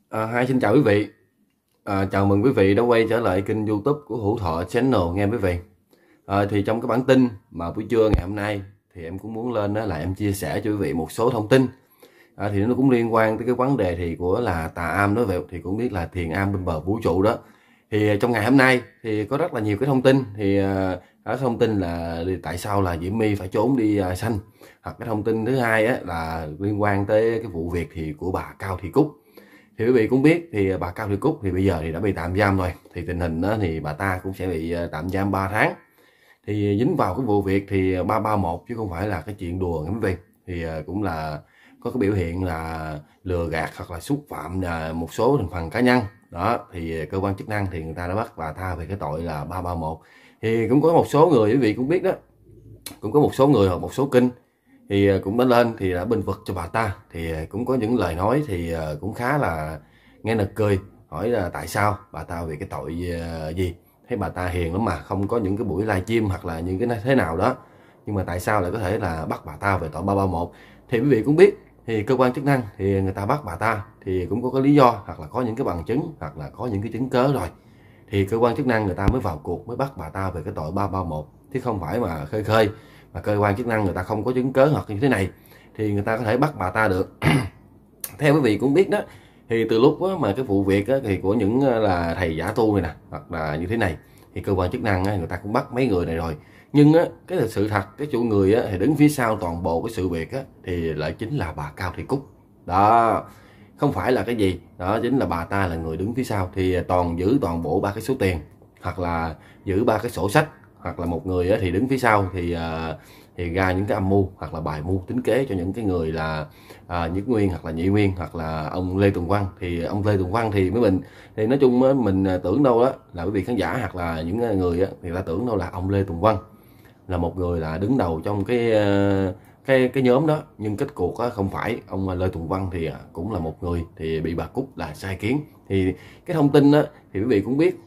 Hi, xin chào quý vị. Chào mừng quý vị đã quay trở lại kênh YouTube của Hữu Thọ Channel nghe quý vị. Thì trong cái bản tin mà buổi trưa ngày hôm nay thì em cũng muốn lên đó là em chia sẻ cho quý vị một số thông tin. Thì nó cũng liên quan tới cái vấn đề thì của là tà am đó vậy, thì cũng biết là thiền am bên bờ vũ trụ đó. Thì trong ngày hôm nay thì có rất là nhiều cái thông tin, thì đó thông tin là tại sao là Diễm My phải trốn đi sanh, hoặc cái thông tin thứ hai á, là liên quan tới cái vụ việc thì của bà Cao Thị Cúc. Thì quý vị cũng biết thì bà Cao Thị Cúc thì bây giờ thì đã bị tạm giam rồi, thì tình hình đó thì bà ta cũng sẽ bị tạm giam 3 tháng. Thì dính vào cái vụ việc thì 331 chứ không phải là cái chuyện đùa quý vị. Thì cũng là có cái biểu hiện là lừa gạt hoặc là xúc phạm một số thành phần cá nhân đó. Thì cơ quan chức năng thì người ta đã bắt bà ta về cái tội là 331. Thì cũng có một số người quý vị cũng biết đó, cũng có một số người hoặc một số kênh thì cũng đã lên thì đã bênh vực cho bà ta. Thì cũng có những lời nói thì cũng khá là nghe nực cười, hỏi là tại sao bà ta vì cái tội gì, thấy bà ta hiền lắm mà không có những cái buổi livestream hoặc là những cái thế nào đó, nhưng mà tại sao lại có thể là bắt bà ta về tội 331. Thì quý vị cũng biết thì cơ quan chức năng thì người ta bắt bà ta thì cũng có cái lý do, hoặc là có những cái bằng chứng, hoặc là có những cái chứng cớ rồi, thì cơ quan chức năng người ta mới vào cuộc, mới bắt bà ta về cái tội 331, chứ không phải mà khơi khơi. Mà cơ quan chức năng người ta không có chứng cớ hoặc như thế này thì người ta có thể bắt bà ta được. Theo quý vị cũng biết đó, thì từ lúc mà cái vụ việc thì của những là thầy giả tu này nè, hoặc là như thế này, thì cơ quan chức năng người ta cũng bắt mấy người này rồi. Nhưng cái sự thật, cái chủ người thì đứng phía sau toàn bộ cái sự việc thì lại chính là bà Cao Thị Cúc đó, không phải là cái gì đó, chính là bà ta là người đứng phía sau. Thì toàn giữ toàn bộ ba cái số tiền, hoặc là giữ ba cái sổ sách, hoặc là một người thì đứng phía sau thì ra những cái âm mưu hoặc là bài mưu tính kế cho những cái người là Nhất Nguyên hoặc là Nhị Nguyên hoặc là ông Lê Tùng Vân. Thì ông Lê Tùng Vân thì mình thì nói chung mình tưởng đâu đó là quý vị khán giả hoặc là những người thì ta tưởng đâu là ông Lê Tùng Vân là một người là đứng đầu trong cái nhóm đó, nhưng kết cuộc không phải. Ông Lê Tùng Vân thì cũng là một người thì bị bà Cúc là sai khiến. Thì cái thông tin thì quý vị cũng biết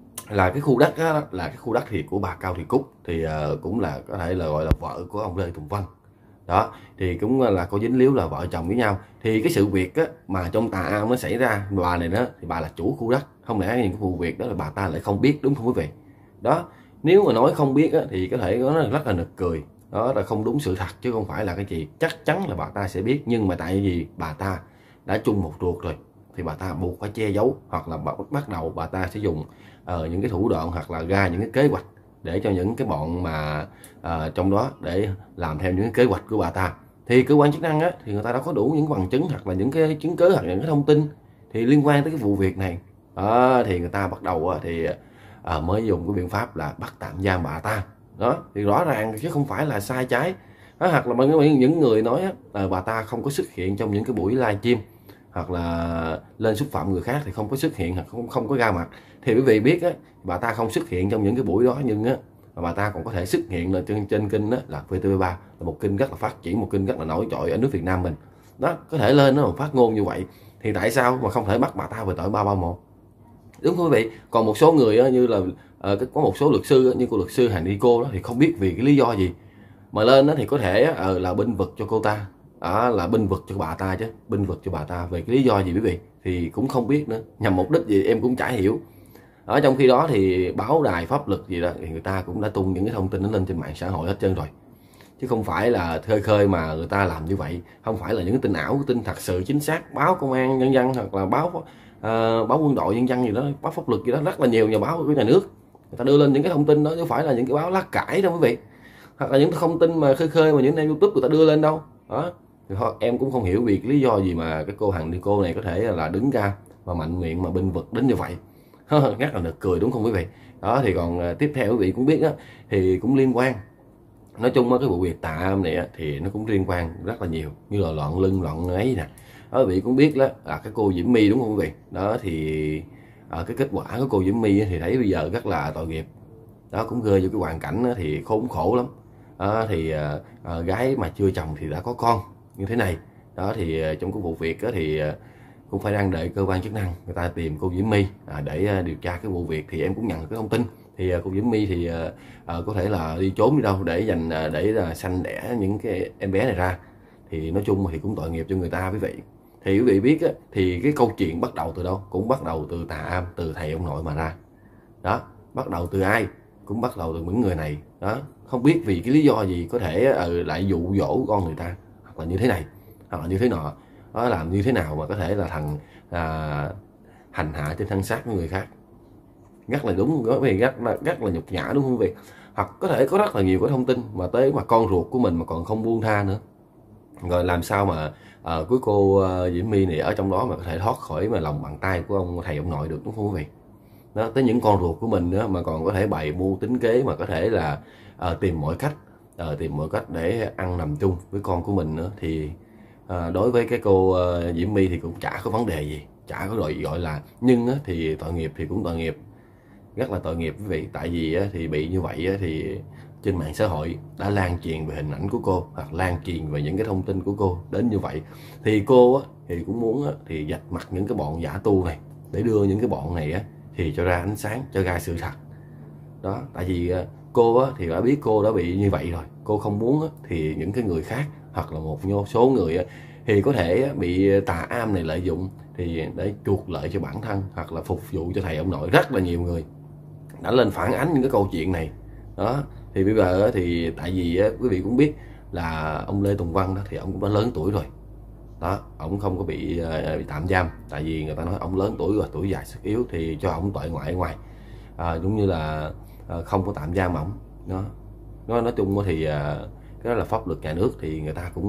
là cái khu đất đó, là cái khu đất thì của bà Cao Thị Cúc, thì cũng là có thể là gọi là vợ của ông Lê Tùng Vân đó. Thì cũng là có dính líu là vợ chồng với nhau. Thì cái sự việc mà trong tà am nó xảy ra, bà này đó thì bà là chủ khu đất, không lẽ những cái vụ việc đó là bà ta lại không biết, đúng không quý vị? Đó, nếu mà nói không biết thì có thể nó rất là nực cười, đó là không đúng sự thật chứ không phải là cái gì. Chắc chắn là bà ta sẽ biết, nhưng mà tại vì bà ta đã chung một ruột rồi thì bà ta buộc phải che giấu, hoặc là bắt đầu bà ta sẽ dùng những cái thủ đoạn hoặc là ra những cái kế hoạch để cho những cái bọn mà trong đó để làm theo những cái kế hoạch của bà ta. Thì cơ quan chức năng thì người ta đã có đủ những bằng chứng hoặc là những cái chứng cứ hoặc những cái thông tin thì liên quan tới cái vụ việc này đó, thì người ta bắt đầu thì mới dùng cái biện pháp là bắt tạm giam bà ta đó. Thì rõ ràng chứ không phải là sai trái đó, hoặc là những người nói là bà ta không có xuất hiện trong những cái buổi livestream hoặc là lên xúc phạm người khác thì không có xuất hiện, hoặc không có ra mặt. Thì quý vị biết bà ta không xuất hiện trong những cái buổi đó, nhưng bà ta còn có thể xuất hiện là trên kênh là VTV3, là một kênh rất là phát triển, một kênh rất là nổi trội ở nước Việt Nam mình đó, có thể lên nó phát ngôn như vậy. Thì tại sao mà không thể bắt bà ta về tội 331, đúng không quý vị? Còn một số người như là có một số luật sư như cô luật sư Hàn Ni Cô đó, thì không biết vì cái lý do gì mà lên đó thì có thể là bênh vực cho cô ta, là bênh vực cho bà ta, chứ bênh vực cho bà ta về cái lý do gì quý vị thì cũng không biết nữa, nhằm mục đích gì em cũng chả hiểu. Ở trong khi đó thì báo đài pháp luật gì đó thì người ta cũng đã tung những cái thông tin nó lên trên mạng xã hội hết trơn rồi, chứ không phải là khơi khơi mà người ta làm như vậy. Không phải là những cái tin ảo, tin thật sự chính xác. Báo Công an Nhân dân hoặc là báo Quân đội Nhân dân gì đó, báo pháp luật gì đó, rất là nhiều nhà báo của nhà nước người ta đưa lên những cái thông tin đó, chứ không phải là những cái báo lá cải đâu quý vị, hoặc là những thông tin mà khơi khơi mà những em YouTube người ta đưa lên đâu đó. Thì thôi, em cũng không hiểu vì cái lý do gì mà cái cô Hằng Ni Cô này có thể là đứng ra và mạnh miệng mà bênh vực đến như vậy. Rất là nực cười, đúng không quý vị? Đó, thì còn tiếp theo quý vị cũng biết thì cũng liên quan, nói chung cái vụ việc tà am này thì nó cũng liên quan rất là nhiều, như là loạn lưng loạn ấy nè đó. Quý vị cũng biết đó là cái cô Diễm My, đúng không quý vị? Đó thì cái kết quả của cô Diễm My thì thấy bây giờ rất là tội nghiệp đó, cũng rơi vô cái hoàn cảnh thì khốn khổ lắm đó. Thì gái mà chưa chồng thì đã có con như thế này đó. Thì trong cái vụ việc thì cũng phải đang đợi cơ quan chức năng người ta tìm cô Diễm My để điều tra cái vụ việc. Thì em cũng nhận cái thông tin thì cô Diễm My thì có thể là đi trốn đi đâu để dành để sanh đẻ những cái em bé này ra. Thì nói chung thì cũng tội nghiệp cho người ta quý vị. Thì quý vị biết á, thì cái câu chuyện bắt đầu từ đâu? Cũng bắt đầu từ tà am, từ thầy ông nội mà ra. Đó, bắt đầu từ ai? Cũng bắt đầu từ những người này. Đó, không biết vì cái lý do gì có thể lại dụ dỗ con người ta, hoặc là như thế này, hoặc là như thế nọ. Đó, làm như thế nào mà có thể là hành hạ trên thân xác của người khác. Rất là đúng, rất là nhục nhã, đúng không quý vị? Hoặc có thể có rất là nhiều cái thông tin mà tới mà con ruột của mình mà còn không buông tha nữa. Rồi làm sao mà cuối cô Diễm My này ở trong đó mà có thể thoát khỏi mà lòng bàn tay của ông thầy ông nội được, đúng không quý vị? Đó, tới những con ruột của mình nữa mà còn có thể bày mưu tính kế, mà có thể là tìm mọi cách để ăn nằm chung với con của mình nữa. Thì đối với cái cô Diễm My thì cũng chả có vấn đề gì, chả có gọi là, nhưng thì tội nghiệp thì cũng tội nghiệp, rất là tội nghiệp quý vị. Tại vì thì bị như vậy thì trên mạng xã hội đã lan truyền về hình ảnh của cô, hoặc lan truyền về những cái thông tin của cô đến như vậy. Thì cô thì cũng muốn thì vạch mặt những cái bọn giả tu này, để đưa những cái bọn này thì cho ra ánh sáng, cho ra sự thật. Đó, tại vì cô thì đã biết cô đã bị như vậy rồi, cô không muốn thì những cái người khác hoặc là một số người thì có thể bị tà am này lợi dụng, thì để chuộc lợi cho bản thân hoặc là phục vụ cho thầy ông nội. Rất là nhiều người đã lên phản ánh những cái câu chuyện này. Đó, thì bây giờ thì tại vì quý vị cũng biết là ông Lê Tùng Vân đó, thì ông cũng đã lớn tuổi rồi. Đó, ông không có bị tạm giam, tại vì người ta nói ông lớn tuổi rồi, tuổi già sức yếu, thì cho ông tội ngoại ngoài, giống như là không có tạm giam ông. Đó, nói chung thì cái đó là pháp luật nhà nước, thì người ta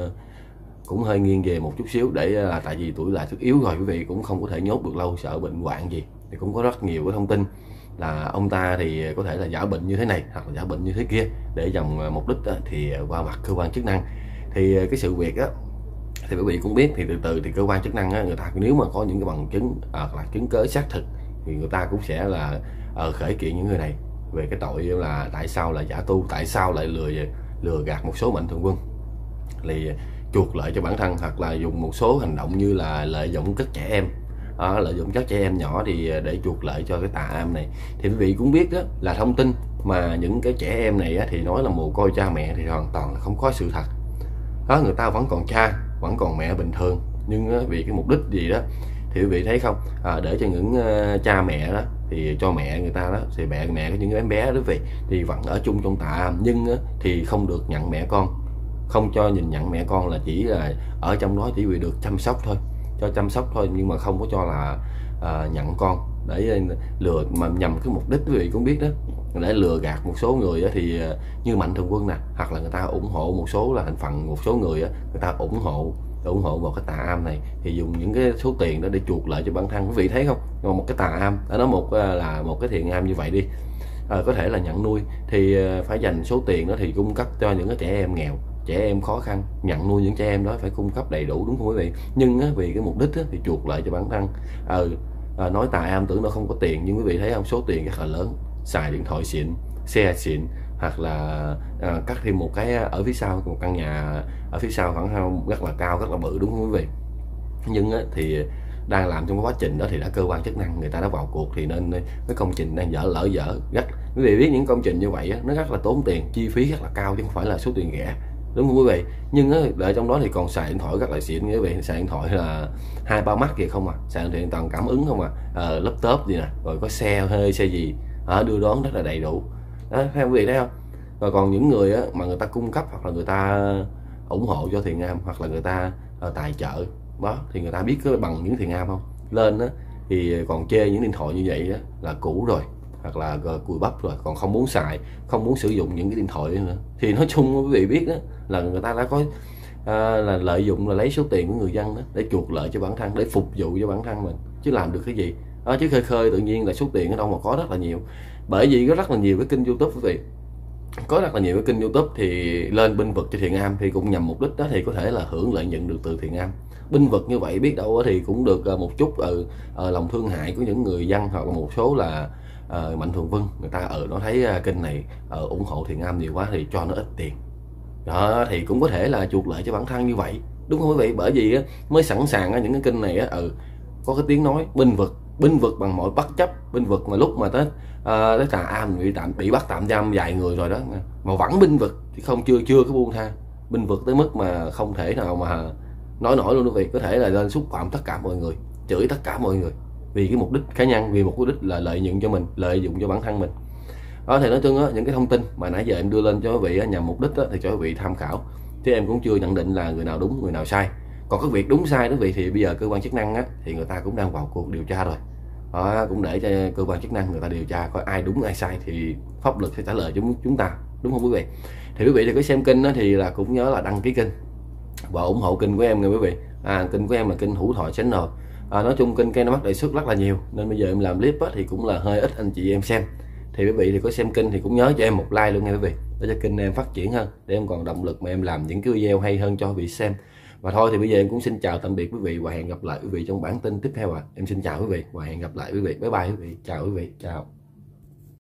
cũng hơi nghiêng về một chút xíu, để tại vì tuổi già sức yếu rồi, quý vị cũng không có thể nhốt được lâu, sợ bệnh hoạn gì. Thì cũng có rất nhiều cái thông tin là ông ta thì có thể là giả bệnh như thế này hoặc là giả bệnh như thế kia, để nhằm mục đích thì qua mặt cơ quan chức năng. Thì cái sự việc thì quý vị cũng biết, thì từ từ thì cơ quan chức năng người ta nếu mà có những cái bằng chứng hoặc là chứng cớ xác thực, thì người ta cũng sẽ là khởi kiện những người này về cái tội là tại sao là giả tu, tại sao lại lừa gạt một số mạnh thường quân, thì chuộc lợi cho bản thân, hoặc là dùng một số hành động như là lợi dụng các trẻ em, lợi dụng các trẻ em nhỏ thì để chuộc lợi cho cái tà am này. Thì quý vị cũng biết đó, là thông tin mà những cái trẻ em này thì nói là mồ côi cha mẹ thì hoàn toàn là không có sự thật. Đó, người ta vẫn còn cha vẫn còn mẹ bình thường, nhưng vì cái mục đích gì đó thì quý vị thấy không, để cho những cha mẹ đó thì cho mẹ người ta đó, thì mẹ của những em bé đó vậy thì vẫn ở chung trong tà am, nhưng thì không được nhận mẹ con, không cho nhìn nhận mẹ con, là chỉ là ở trong đó chỉ vì được chăm sóc thôi, cho chăm sóc thôi, nhưng mà không có cho là nhận con, để lừa, mà nhằm cái mục đích quý vị cũng biết đó, để lừa gạt một số người thì như mạnh thường quân nè, hoặc là người ta ủng hộ một số là thành phần, một số người người ta ủng hộ vào cái tà am này, thì dùng những cái số tiền đó để chuộc lợi cho bản thân. Quý vị thấy không, một cái tà am đã nói là một cái thiện am như vậy đi, có thể là nhận nuôi, thì phải dành số tiền đó thì cung cấp cho những cái trẻ em nghèo, trẻ em khó khăn, nhận nuôi những trẻ em đó phải cung cấp đầy đủ, đúng không quý vị? Nhưng vì cái mục đích thì chuộc lợi cho bản thân. Nói tà am tưởng nó không có tiền, nhưng quý vị thấy không, số tiền rất là lớn, xài điện thoại xịn, xe xịn, hoặc là cắt thêm một cái ở phía sau, một căn nhà ở phía sau khoảng rất là cao, rất là bự, đúng không quý vị? Nhưng thì đang làm trong cái quá trình đó thì đã cơ quan chức năng người ta đã vào cuộc, thì nên cái công trình đang lỡ dở rất, quý vị biết những công trình như vậy nó rất là tốn tiền, chi phí rất là cao chứ không phải là số tiền rẻ, đúng không quý vị? Nhưng ở trong đó thì còn xài điện thoại rất là xịn, quý vị, xài điện thoại là 2-3 mắt kìa không xài điện thoại toàn cảm ứng không laptop gì nè, rồi có xe hơi xe gì đưa đón rất là đầy đủ đó, theo quý vị thấy không? Rồi còn những người mà người ta cung cấp hoặc là người ta ủng hộ cho thiện am, hoặc là người ta tài trợ đó, thì người ta biết cái bằng những thiện am không, lên thì còn chê những điện thoại như vậy là cũ rồi, hoặc là cùi bắp rồi, còn không muốn xài, không muốn sử dụng những cái điện thoại nữa. Thì nói chung quý vị biết đó, là người ta đã có là lợi dụng, là lấy số tiền của người dân đó để chuộc lợi cho bản thân, để phục vụ cho bản thân mình, chứ làm được cái gì đó. Chứ khơi tự nhiên là số tiền ở đâu mà có rất là nhiều, bởi vì có rất là nhiều cái kênh YouTube quý vị, có rất là nhiều cái kênh YouTube thì lên binh vực cho thiện am, thì cũng nhằm mục đích đó thì có thể là hưởng lợi nhuận được từ thiện am. Binh vực như vậy biết đâu thì cũng được một chút lòng thương hại của những người dân, hoặc là một số là mạnh thường quân, người ta nó thấy kênh này ủng hộ thiện am nhiều quá thì cho nó ít tiền đó, thì cũng có thể là chuộc lợi cho bản thân như vậy, đúng không quý vị? Bởi vì mới sẵn sàng những cái kênh này có cái tiếng nói binh vực bằng mọi bất chấp, binh vực mà lúc mà tới tà am bị bắt tạm giam vài người rồi đó, mà vẫn binh vực chứ chưa có buông tha, binh vực tới mức mà không thể nào nói nổi luôn quý vị, có thể là lên xúc phạm tất cả mọi người, chửi tất cả mọi người vì cái mục đích cá nhân, vì một mục đích là lợi nhuận cho mình, lợi dụng cho bản thân mình. Đó thì nói chung á, những cái thông tin mà nãy giờ em đưa lên cho quý vị nhằm mục đích á, thì cho quý vị tham khảo, chứ em cũng chưa nhận định là người nào đúng người nào sai. Còn cái việc đúng sai quý vị thì bây giờ cơ quan chức năng á, thì người ta cũng đang vào cuộc điều tra rồi. Đó, cũng để cho cơ quan chức năng người ta điều tra coi ai đúng ai sai thì pháp luật sẽ trả lời cho chúng ta, đúng không quý vị? Thì quý vị thì có xem kênh đó thì là cũng nhớ là đăng ký kênh và ủng hộ kênh của em nha quý vị. Kênh của em là kênh Hữu Thọ Channel. Nói chung kênh em nó mắc đề xuất rất là nhiều nên bây giờ em làm clip á, thì cũng là hơi ít anh chị em xem. Thì quý vị thì có xem kênh thì cũng nhớ cho em một like luôn nha quý vị, để cho kênh em phát triển hơn, để em còn động lực mà em làm những cái video hay hơn cho quý vị xem. Và thôi thì bây giờ em cũng xin chào tạm biệt quý vị và hẹn gặp lại quý vị trong bản tin tiếp theo ạ. Em xin chào quý vị và hẹn gặp lại quý vị. Bye bye quý vị. Chào quý vị. Chào.